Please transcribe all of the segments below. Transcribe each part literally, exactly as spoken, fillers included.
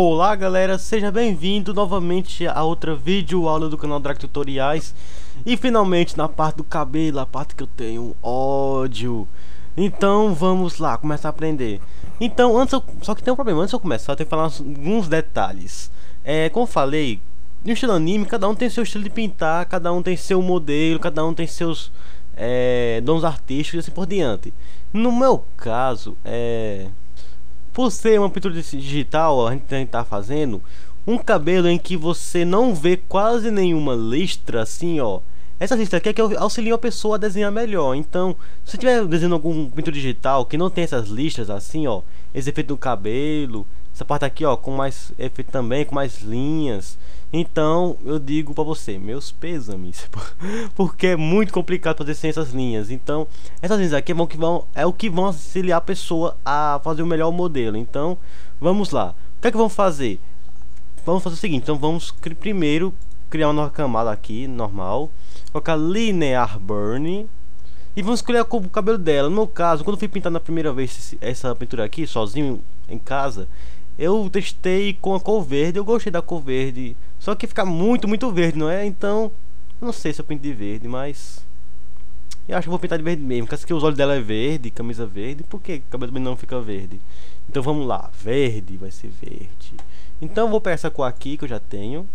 Olá galera, seja bem-vindo novamente a outra vídeo aula do canal Drag Tutoriais. E finalmente na parte do cabelo, a parte que eu tenho ódio. Então vamos lá, começar a aprender. Então, antes eu, só que tem um problema, antes de eu começar eu tenho que falar alguns detalhes. É, como eu falei, no estilo anime, cada um tem seu estilo de pintar, cada um tem seu modelo, cada um tem seus é, dons artísticos e assim por diante. No meu caso, é... por ser uma pintura digital, a gente está fazendo um cabelo em que você não vê quase nenhuma listra, assim, ó. Essa listra aqui é que auxilia a pessoa a desenhar melhor. Então, se você estiver desenhando algum pintura digital que não tem essas listras, assim, ó, esse efeito do cabelo, essa parte aqui, ó, com mais efeito também, com mais linhas. Então, eu digo pra você, meus pêsames, porque é muito complicado fazer sem essas linhas. Então, essas linhas aqui vão, que vão, é o que vão auxiliar a pessoa a fazer o melhor modelo. Então, vamos lá. O que é que vamos fazer? Vamos fazer o seguinte, então vamos primeiro criar uma nova camada aqui, normal. Colocar Linear Burn. E vamos escolher a cor do cabelo dela. No meu caso, quando eu fui pintar na primeira vez essa pintura aqui, sozinho, em casa, eu testei com a cor verde, eu gostei da cor verde. Só que fica muito, muito verde, não é? Então, não sei se eu pinto de verde, mas eu acho que vou pintar de verde mesmo. Porque os olhos dela é verde, camisa verde. Por que o cabelo também não fica verde? Então vamos lá, verde, vai ser verde. Então eu vou pegar essa cor aqui que eu já tenho.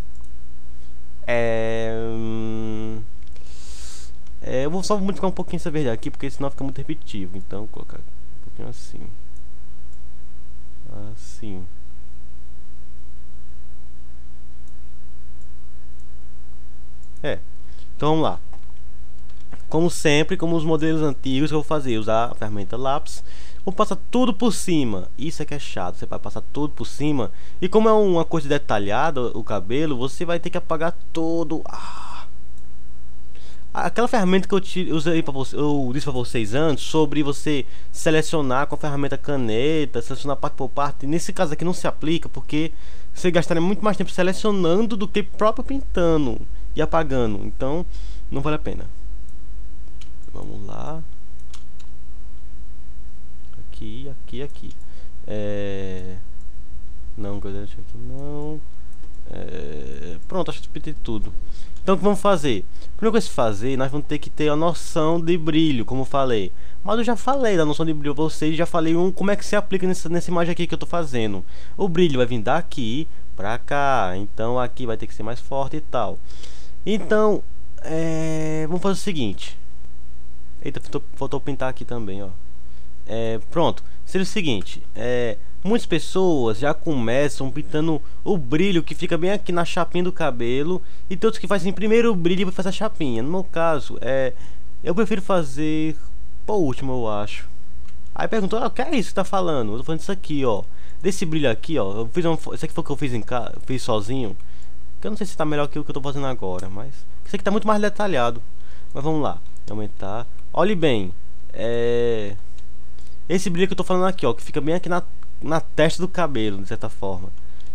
É... é eu vou só modificar um pouquinho essa verde aqui, porque senão fica muito repetitivo. Então vou colocar um pouquinho assim. Assim. É, então vamos lá. Como sempre, como os modelos antigos, eu vou fazer, usar a ferramenta lápis. Vou passar tudo por cima. Isso é que é chato, você vai passar tudo por cima. E como é uma coisa detalhada, o cabelo, você vai ter que apagar todo. Ah. Aquela ferramenta que eu te, usei para você, eu disse para vocês antes, sobre você selecionar com a ferramenta caneta, selecionar parte por parte. Nesse caso aqui não se aplica, porque você gastaria muito mais tempo selecionando do que próprio pintando e apagando, então não vale a pena. Vamos lá, aqui, aqui, aqui. É... não, galera, deixa aqui não. É... pronto, acho que pintei tudo. Então o que vamos fazer? Primeiro que se fazer, nós vamos ter que ter a noção de brilho, como eu falei. Mas eu já falei da noção de brilho pra vocês, já falei um, como é que se aplica nessa, nessa imagem aqui que eu tô fazendo. O brilho vai vir daqui pra cá, então aqui vai ter que ser mais forte e tal. Então, é... vamos fazer o seguinte. Eita, faltou, faltou pintar aqui também, ó. É, pronto, seria o seguinte, é, muitas pessoas já começam pintando o brilho que fica bem aqui na chapinha do cabelo, e tem outros que fazem primeiro o brilho e depois faz a chapinha. No meu caso, é, eu prefiro fazer por último, eu acho. Aí perguntou, ah, o que é isso que tá falando? Eu tô falando isso aqui, ó. Desse brilho aqui, ó. Eu fiz um, isso aqui foi o que eu fiz em casa, fiz sozinho. Que eu não sei se tá melhor que o que eu tô fazendo agora, mas isso aqui tá muito mais detalhado. Mas vamos lá, aumentar. Olhe bem, é... esse brilho que eu tô falando aqui, ó, que fica bem aqui na, na testa do cabelo, de certa forma.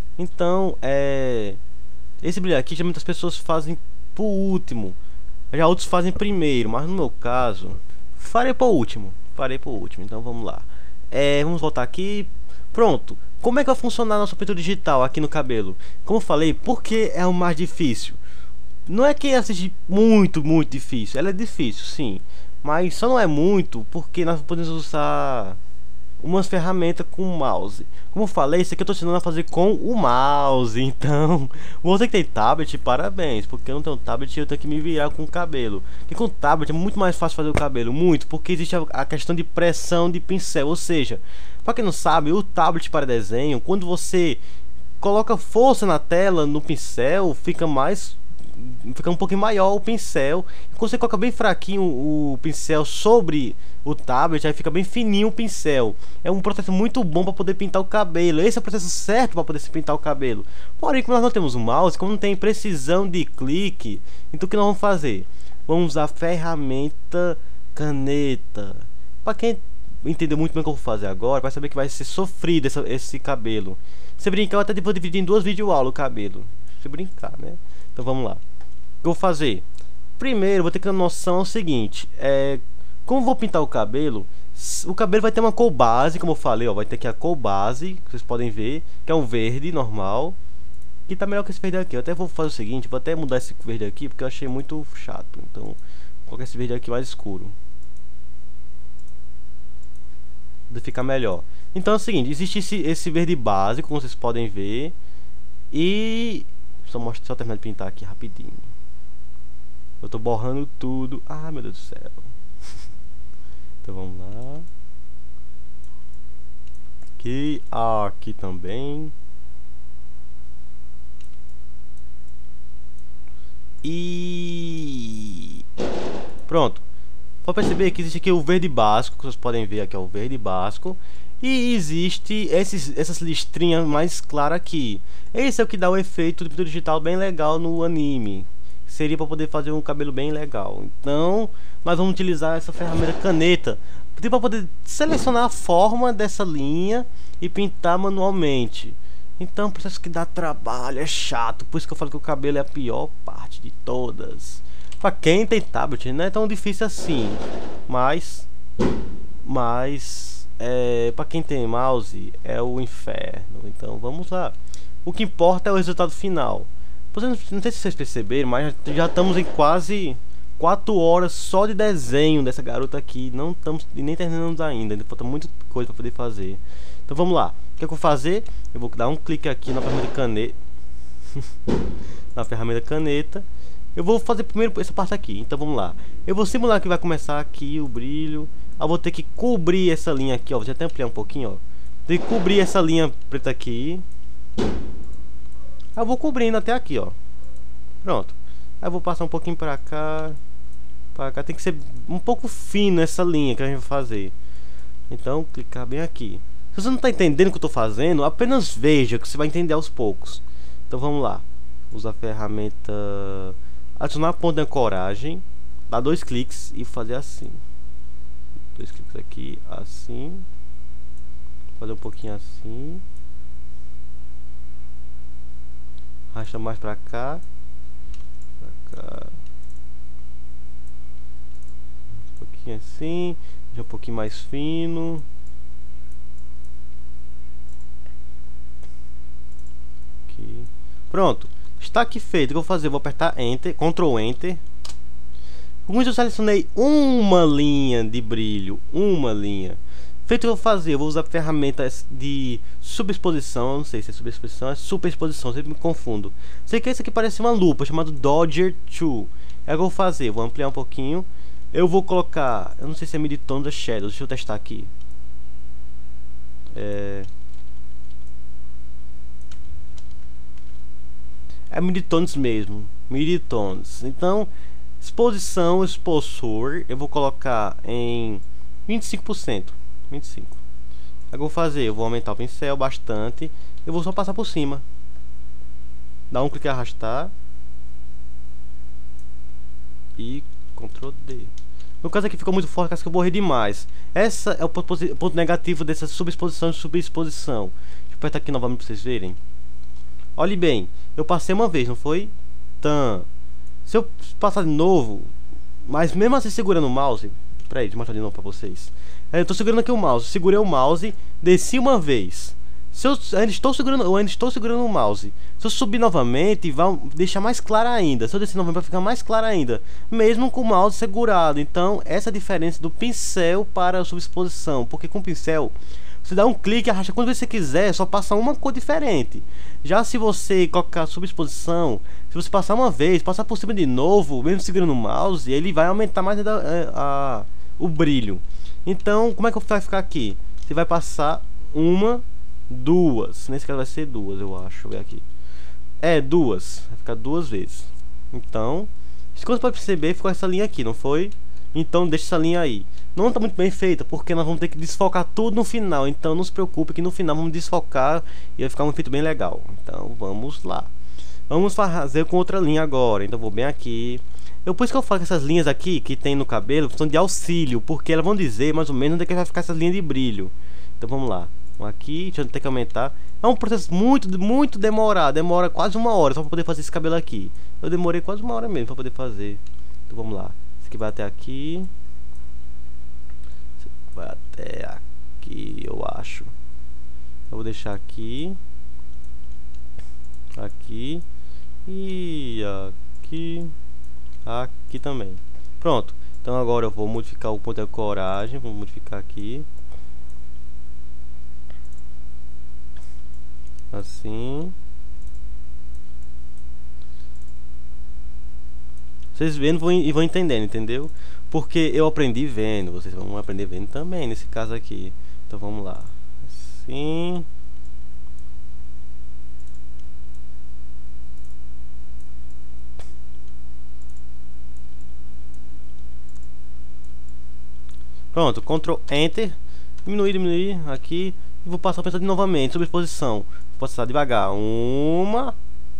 Então, é... esse brilho aqui, geralmente as pessoas fazem por último. Já outros fazem primeiro, mas no meu caso, farei por último. Farei por último, então vamos lá. É, vamos voltar aqui. Pronto. Como é que vai funcionar a nossa pintura digital aqui no cabelo? Como eu falei, por que é o mais difícil? Não é que ela seja muito, muito difícil. Ela é difícil, sim. Mas só não é muito porque nós podemos usar umas ferramentas com o mouse. Como eu falei, isso aqui eu estou ensinando a fazer com o mouse. Então, você que tem tablet, parabéns. Porque eu não tenho tablet, eu tenho que me virar com o cabelo. Porque com o tablet é muito mais fácil fazer o cabelo. Muito, porque existe a, a questão de pressão de pincel. Ou seja, para quem não sabe, o tablet para desenho, quando você coloca força na tela, no pincel, fica mais... fica um pouquinho maior o pincel. Quando você coloca bem fraquinho o pincel sobre o tablet, aí fica bem fininho o pincel. É um processo muito bom para poder pintar o cabelo. Esse é o processo certo para poder se pintar o cabelo. Porém, como nós não temos um mouse, como não tem precisão de clique, então o que nós vamos fazer? Vamos usar a ferramenta caneta. Para quem entendeu muito bem o que eu vou fazer agora, vai saber que vai ser sofrido esse, esse cabelo. Se brincar, eu até vou dividir em duas videoaulas o cabelo. Se brincar, né? Então vamos lá. O que eu vou fazer? Primeiro, vou ter que ter noção é o seguinte, é, como eu vou pintar o cabelo, O cabelo vai ter uma cor base, como eu falei, ó, vai ter aqui a cor base, que vocês podem ver, que é um verde normal, que tá melhor que esse verde aqui. Eu até vou fazer o seguinte, vou até mudar esse verde aqui, porque eu achei muito chato. Então, vou colocar esse verde aqui mais escuro, de ficar melhor. Então é o seguinte, existe esse, esse verde básico, como vocês podem ver, e só mostrar, só terminar de pintar aqui rapidinho. Eu tô borrando tudo. Ah, meu Deus do céu. Então vamos lá. Aqui, aqui também. E pronto. Pode perceber que existe aqui o verde básico, que vocês podem ver aqui é o verde básico. E existe esses, essas listrinhas mais claras aqui. Esse é o que dá o efeito de pintura digital bem legal no anime. Seria para poder fazer um cabelo bem legal. Então, nós vamos utilizar essa ferramenta caneta para poder selecionar a forma dessa linha e pintar manualmente. Então, processo que dá trabalho, é chato. Por isso que eu falo que o cabelo é a pior parte de todas. Para quem tem tablet, não é tão difícil assim. Mas, mas é, para quem tem mouse, é o inferno. Então, vamos lá. O que importa é o resultado final. Não sei se vocês perceberam, mas já estamos em quase quatro horas só de desenho dessa garota aqui. Não estamos nem terminamos ainda, ainda falta muita coisa para poder fazer. Então vamos lá. O que eu vou fazer? Eu vou dar um clique aqui na ferramenta caneta. Na ferramenta caneta. Eu vou fazer primeiro essa parte aqui. Então vamos lá. Eu vou simular que vai começar aqui o brilho. Eu vou ter que cobrir essa linha aqui, ó. Vou até ampliar um pouquinho, ó. Tem que cobrir essa linha preta aqui. Eu vou cobrindo até aqui, ó. Pronto. Aí eu vou passar um pouquinho pra cá. Pra cá. Tem que ser um pouco fino essa linha que a gente vai fazer. Então, clicar bem aqui. Se você não tá entendendo o que eu tô fazendo, apenas veja, que você vai entender aos poucos. Então vamos lá. Usar a ferramenta adicionar ponto de ancoragem. Dar dois cliques e fazer assim. Dois cliques aqui, assim. Fazer um pouquinho assim. Arrasta mais pra cá. Pra cá. Um pouquinho assim. Já um pouquinho mais fino. Aqui. Pronto. Está aqui feito. O que eu vou fazer? Eu vou apertar Enter. Ctrl Enter. Com isso eu selecionei uma linha de brilho. Uma linha. Feito o que eu vou fazer, eu vou usar ferramentas de subexposição, não sei se é subexposição, é superexposição, sempre me confundo. Sei que esse aqui parece uma lupa, chamado Dodger dois. É o que eu vou fazer, eu vou ampliar um pouquinho. Eu vou colocar, eu não sei se é Midtones ou Shadows, deixa eu testar aqui. É... É Midtones mesmo, Midtones. Então, exposição, exposor, eu vou colocar em vinte e cinco por cento. vinte e cinco. Aí eu vou fazer, eu vou aumentar o pincel bastante. Eu vou só passar por cima. Dá um clique e arrastar. E Ctrl D. No caso aqui ficou muito forte, acho que eu borrei demais. Essa é o ponto, ponto negativo dessa subexposição e subexposição. Deixa eu apertar aqui novamente para vocês verem. Olhe bem, eu passei uma vez, não foi? Tan. Se eu passar de novo, mas mesmo assim segurando o mouse, peraí, deixa eu mostrar de novo para vocês. Eu tô segurando aqui o mouse, segurei o mouse, desci uma vez. Se eu ainda estou segurando, eu ainda estou segurando o mouse. Se eu subir novamente, vai deixar mais claro ainda. Se eu descer novamente, vai ficar mais claro ainda, mesmo com o mouse segurado. Então, essa é a diferença do pincel para a subexposição, porque com o pincel você dá um clique, arrasta quando você quiser, só passa uma cor diferente. Já se você colocar subexposição, se você passar uma vez, passar por cima de novo, mesmo segurando o mouse, ele vai aumentar mais a, a, a, o brilho. Então, como é que vai ficar aqui? Você vai passar uma, duas. Nesse caso vai ser duas, eu acho. Deixa eu ver aqui. É, duas. Vai ficar duas vezes. Então, como você pode perceber, ficou essa linha aqui, não foi? Então, deixa essa linha aí. Não está muito bem feita, porque nós vamos ter que desfocar tudo no final. Então, não se preocupe que no final vamos desfocar e vai ficar um efeito bem legal. Então, vamos lá. Vamos fazer com outra linha agora. Então, vou bem aqui. Eu, por isso que eu falo que essas linhas aqui que tem no cabelo são de auxílio, porque elas vão dizer mais ou menos onde é que vai ficar essas linhas de brilho. Então vamos lá, aqui, deixa eu ter que aumentar. É um processo muito, muito demorado, demora quase uma hora só para poder fazer esse cabelo aqui. Eu demorei quase uma hora mesmo para poder fazer. Então vamos lá, esse aqui vai até aqui. vai até aqui, eu acho. Eu vou deixar aqui, aqui e aqui, aqui também. Pronto. Então agora eu vou modificar o ponto de coragem, vou modificar aqui. Assim. Vocês vendo vão, e vão entendendo, entendeu? Porque eu aprendi vendo, vocês vão aprender vendo também nesse caso aqui. Então vamos lá. Assim. Pronto, Ctrl Enter, diminuir, diminuir aqui, e vou passar o pensador novamente, sobre exposição. Vou passar devagar, uma,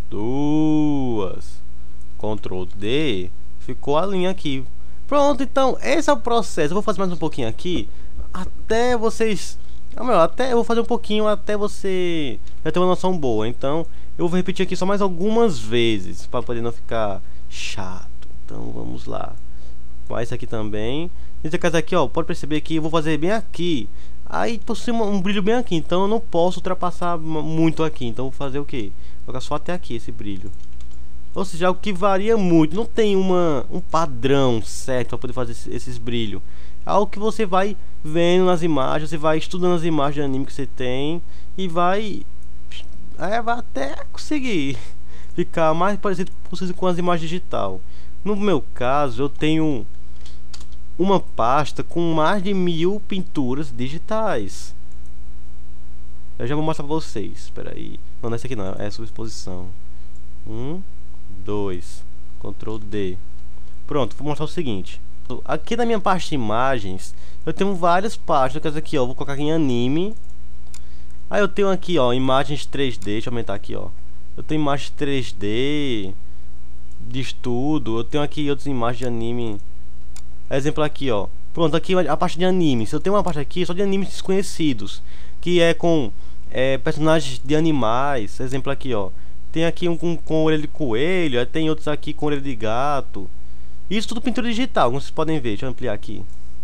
duas, Ctrl D, ficou a linha aqui. Pronto, então, esse é o processo. Eu vou fazer mais um pouquinho aqui, até vocês, ah, meu, até eu vou fazer um pouquinho, até você já ter uma noção boa. Então, eu vou repetir aqui só mais algumas vezes, para poder não ficar chato. Então, vamos lá. Faz isso aqui também. Nesse caso aqui, ó, pode perceber que eu vou fazer bem aqui. Aí possui um brilho bem aqui, então eu não posso ultrapassar muito aqui. Então eu vou fazer o que? Vou colocar só até aqui esse brilho. Ou seja, algo que varia muito. Não tem uma, um padrão certo para poder fazer esses, esses brilhos. É algo que você vai vendo nas imagens, você vai estudando as imagens de anime que você tem e vai, é, vai até conseguir ficar mais parecido possível com as imagens digital. No meu caso, eu tenho uma pasta com mais de mil pinturas digitais. Eu já vou mostrar pra vocês. Espera aí. Não, não é essa aqui não. É sobre exposição. Um, dois. Ctrl D. Pronto, vou mostrar o seguinte. Aqui na minha pasta de imagens, eu tenho várias pastas aqui, ó. Vou colocar aqui em anime. Aí eu tenho aqui, ó, imagens três D. Deixa eu aumentar aqui, ó. Eu tenho imagens três D de estudo. Eu tenho aqui outras imagens de anime. Exemplo aqui, ó. Pronto, aqui a parte de animes. Eu tenho uma parte aqui só de animes desconhecidos, que é com é, personagens de animais. Exemplo aqui, ó. Tem aqui um com, com orelha de coelho. Tem outros aqui com orelha de gato. Isso tudo pintura digital, como vocês podem ver. Deixa eu ampliar aqui.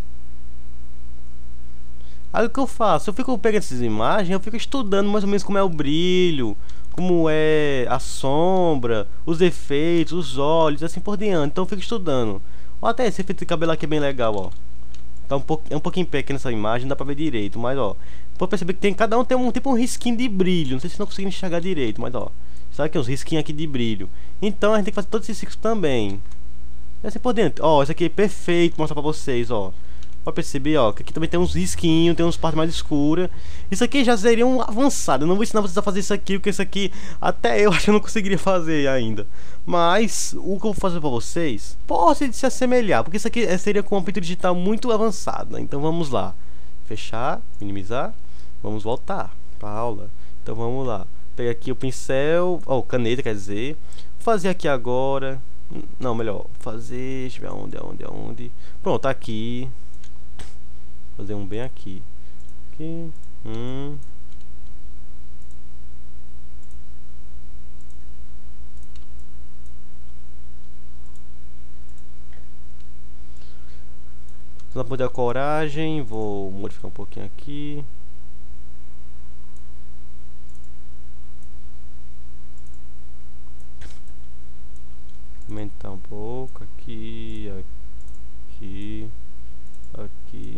Aí o que eu faço? Eu fico pegando essas imagens, eu fico estudando mais ou menos como é o brilho, como é a sombra, os efeitos, os olhos, assim por diante. Então eu fico estudando. Ó, até esse efeito de cabelo aqui é bem legal, ó. Tá um pouco, é um pouquinho pequeno essa imagem, não dá pra ver direito, mas ó, pode perceber que tem, cada um tem um tipo um risquinho de brilho. Não sei se não conseguindo enxergar direito, mas ó, sabe que uns risquinhos aqui de brilho. Então a gente tem que fazer todos esses riscos também. E assim por dentro. Ó, esse aqui é perfeito, mostrar pra vocês, ó. Pode perceber, ó, que aqui também tem uns risquinhos, tem uns partes mais escuras. Isso aqui já seria um avançado. Eu não vou ensinar vocês a fazer isso aqui, porque isso aqui até eu acho que eu não conseguiria fazer ainda. Mas o que eu vou fazer pra vocês pode se assemelhar, porque isso aqui seria com uma pintura digital muito avançada. Então vamos lá. Fechar, minimizar. Vamos voltar pra aula. Então vamos lá. Pegar aqui o pincel, ó, caneta quer dizer. Vou fazer aqui agora. Não, melhor, fazer, deixa eu ver aonde, aonde, aonde. Pronto, tá aqui. Fazer um bem aqui. Aqui. Hum. Na ponta da coragem, vou modificar um pouquinho aqui. Aumentar um pouco aqui, aqui, aqui.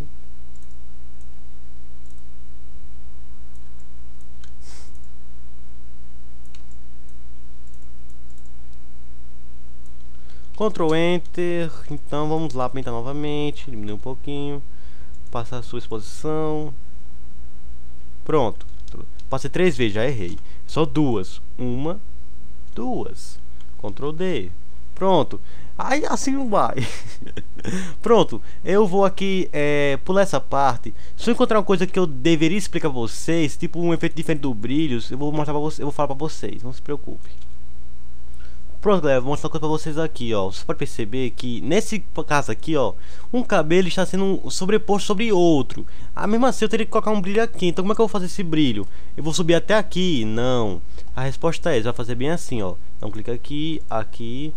Ctrl Enter. Então vamos lá, aumentar novamente, diminuir um pouquinho, passar a sua exposição. Pronto, passei três vezes, já errei. Só duas, uma, duas. Ctrl D. Pronto. Aí assim não vai. Pronto, eu vou aqui é, pular essa parte. Se eu encontrar uma coisa que eu deveria explicar pra vocês, tipo um efeito diferente do brilho, eu vou mostrar pra vocês, eu vou falar pra vocês, não se preocupe. Pronto, galera, vou mostrar uma coisa pra vocês aqui, ó. Você pode perceber que nesse caso aqui, ó, um cabelo está sendo sobreposto sobre outro. Ah, mesmo assim eu teria que colocar um brilho aqui. Então como é que eu vou fazer esse brilho? Eu vou subir até aqui? Não. A resposta é essa, vai fazer bem assim, ó. Então clica aqui, aqui,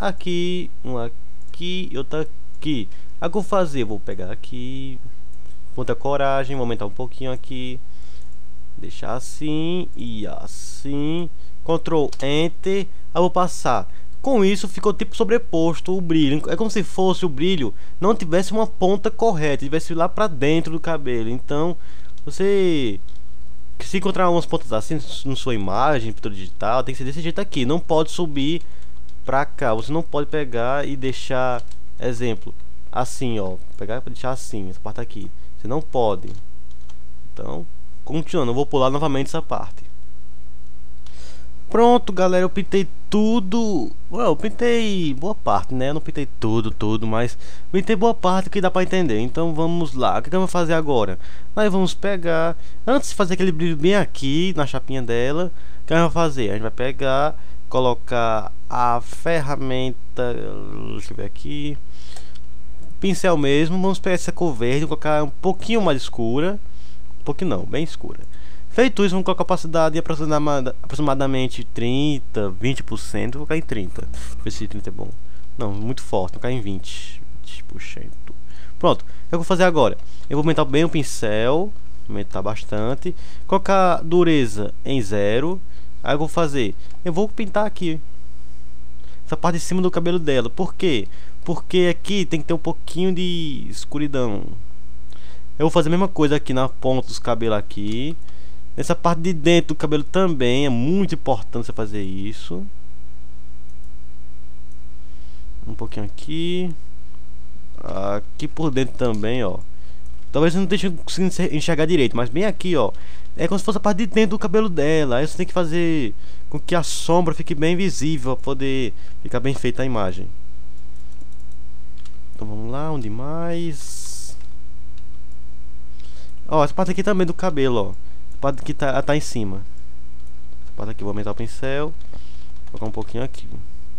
aqui, um aqui e outro aqui. Aí o que eu vou fazer? Eu vou pegar aqui, muita coragem. Vou aumentar um pouquinho aqui, deixar assim e assim, Ctrl Enter. Eu vou passar. Com isso ficou tipo sobreposto o brilho. É como se fosse o brilho não tivesse uma ponta correta, tivesse lá pra dentro do cabelo. Então você, se encontrar umas pontas assim na sua imagem, pintura digital, tem que ser desse jeito aqui. Não pode subir pra cá. Você não pode pegar e deixar, exemplo, assim, ó, pegar para deixar assim, essa parte aqui. Você não pode. Então, continuando, eu vou pular novamente essa parte. Pronto, galera, eu pintei tudo. Well, eu pintei boa parte, né? Eu não pintei tudo, tudo, mas pintei boa parte que dá pra entender. Então vamos lá. O que, que eu vou fazer agora? Nós vamos pegar, antes de fazer aquele brilho bem aqui na chapinha dela, o que a gente vai fazer? A gente vai pegar, colocar a ferramenta, deixa eu ver aqui, pincel mesmo. Vamos pegar essa cor verde, colocar um pouquinho mais escura, um pouquinho não, bem escura. Feito isso, vamos colocar a opacidade de aproximadamente trinta, vinte por cento. Vou colocar em trinta. Ver se trinta é bom. Não, muito forte. Vou colocar em vinte por cento. Pronto. O que eu vou fazer agora? Eu vou aumentar bem o pincel. Aumentar bastante. Colocar dureza em zero. Aí eu vou fazer. Eu vou pintar aqui essa parte de cima do cabelo dela. Por quê? Porque aqui tem que ter um pouquinho de escuridão. Eu vou fazer a mesma coisa aqui na ponta dos cabelos aqui. Nessa parte de dentro do cabelo também é muito importante você fazer isso. Um pouquinho aqui. Aqui por dentro também, ó. Talvez você não esteja conseguindo enxergar direito, mas bem aqui, ó. É como se fosse a parte de dentro do cabelo dela. Aí você tem que fazer com que a sombra fique bem visível, para poder ficar bem feita a imagem. Então vamos lá, onde mais? Ó, essa parte aqui também do cabelo, ó. Parte que tá, tá em cima. Essa parte aqui, vou aumentar o pincel. Vou colocar um pouquinho aqui.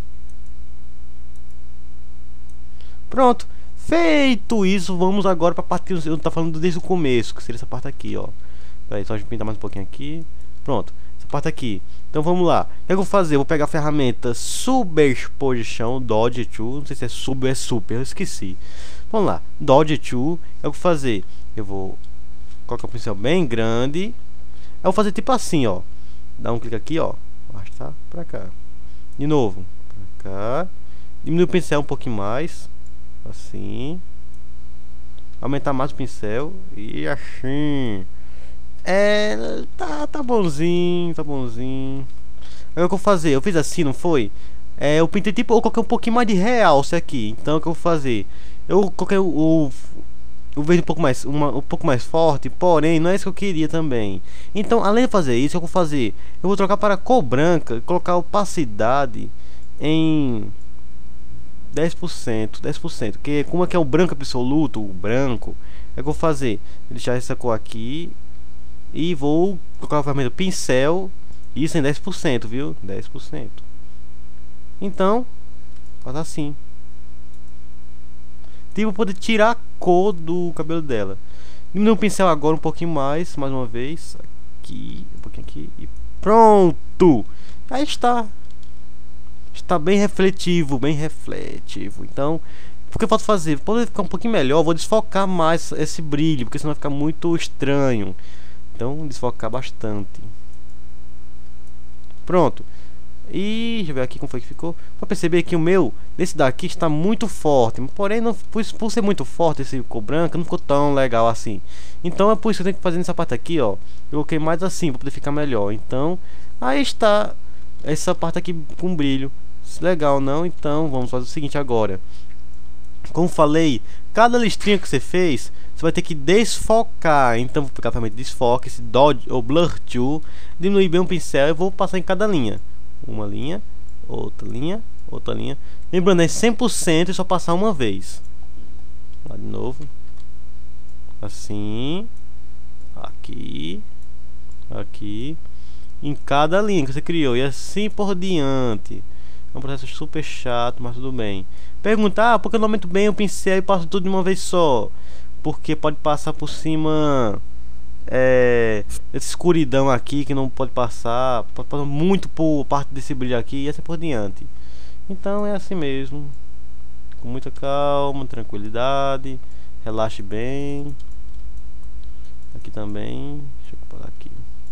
Pronto. Feito isso, vamos agora para a parte que eu não tá falando desde o começo, que seria essa parte aqui, ó. Peraí, só a gente pintar mais um pouquinho aqui. Pronto, essa parte aqui. Então vamos lá. O que eu vou fazer? Eu vou pegar a ferramenta Superposition, Dodge Tool. Não sei se é sub ou é super, eu esqueci. Vamos lá, Dodge Tool. Eu vou fazer, eu vou colocar o pincel bem grande. Eu vou fazer tipo assim, ó. Dá um clique aqui, ó. Arrastar pra cá. De novo. Pra cá. Diminuir o pincel um pouquinho mais. Assim. Aumentar mais o pincel. E assim. É. Tá, tá bonzinho. Tá bonzinho. Aí o que eu vou fazer? Eu fiz assim, não foi? É, eu pintei tipo. Eu coloquei um pouquinho mais de realce aqui. Então o que eu vou fazer? Eu coloquei o. o o verde um pouco mais uma, um pouco mais forte, porém não é isso que eu queria também. Então, além de fazer isso, eu vou fazer, eu vou trocar para cor branca, colocar a opacidade em dez por cento, dez por cento, que como é que é o branco absoluto, o branco, é que eu vou fazer, vou deixar essa cor aqui e vou colocar a ferramenta pincel, isso em dez por cento, viu? dez por cento. Então, faz assim. Tipo, poder tirar a cor do cabelo dela. Diminuir o pincel agora um pouquinho mais, mais uma vez. Aqui, um pouquinho aqui e pronto! Aí está. Está bem refletivo, bem refletivo. Então, o que eu posso fazer? Para poder ficar um pouquinho melhor, eu vou desfocar mais esse brilho, porque senão vai ficar muito estranho. Então, desfocar bastante. Pronto. E deixa eu ver aqui como foi que ficou. Pra perceber que o meu, desse daqui, está muito forte. Porém, não, por, por ser muito forte esse cor branca, não ficou tão legal assim. Então é por isso que eu tenho que fazer nessa parte aqui, ó. Eu coloquei mais assim, pra poder ficar melhor. Então, aí está essa parte aqui com brilho. Legal, não? Então, vamos fazer o seguinte agora. Como falei, cada listrinha que você fez, você vai ter que desfocar. Então, vou pegar a ferramenta de desfoque, esse Dodge ou Blur Tool, diminuir bem o pincel e vou passar em cada linha. Uma linha, outra linha, outra linha. Lembrando, é cem por cento e só passar uma vez. Lá de novo. Assim. Aqui. Aqui. Em cada linha que você criou. E assim por diante. É um processo super chato, mas tudo bem. Perguntar, ah, por que eu não aumento bem o pincel e passo tudo de uma vez só? Porque pode passar por cima... É, essa escuridão aqui que não pode passar, pode passar muito por parte desse brilho aqui e assim por diante. Então é assim mesmo, com muita calma, tranquilidade, relaxe bem. aqui também. Deixa eu colar aqui.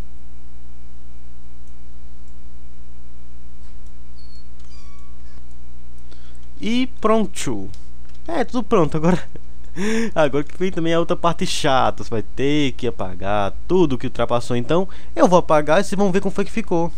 E pronto. É, tudo pronto. Agora agora que vem também a outra parte chata. Você vai ter que apagar tudo que ultrapassou. Então eu vou apagar e vocês vão ver como foi que ficou.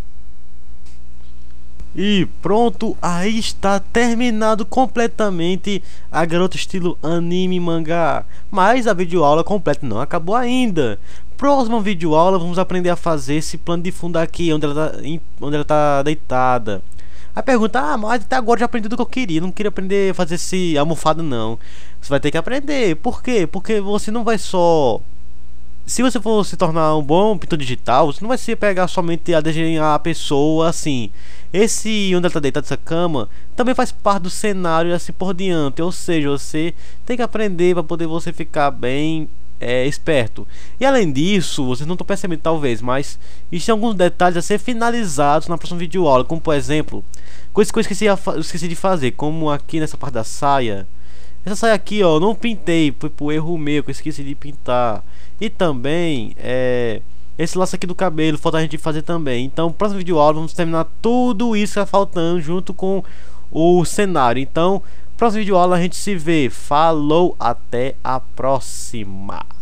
E pronto, aí está terminado completamente a garota estilo anime mangá. Mas a videoaula completa não acabou ainda. Próxima videoaula vamos aprender a fazer esse plano de fundo aqui, onde ela tá, onde ela tá deitada. A pergunta, ah, mas até agora eu já aprendi tudo que eu queria. Não queria aprender a fazer esse almofado não. Você vai ter que aprender. Por quê? Porque você não vai só... Se você for se tornar um bom pintor digital, você não vai se pegar somente a desenhar a pessoa assim. Esse onde ela está deitada, essa cama, também faz parte do cenário e assim por diante. Ou seja, você tem que aprender para poder você ficar bem é, esperto. E além disso, vocês não estão percebendo talvez, mas existem alguns detalhes a ser finalizados na próxima videoaula. Como por exemplo, coisas que eu esqueci, a eu esqueci de fazer, como aqui nessa parte da saia. Essa saia aqui, ó, eu não pintei, foi por erro meu que eu esqueci de pintar. E também, é, esse laço aqui do cabelo, falta a gente fazer também. Então, no próximo vídeo aula, vamos terminar tudo isso que está faltando junto com o cenário. Então, próximo vídeo aula a gente se vê. Falou, até a próxima.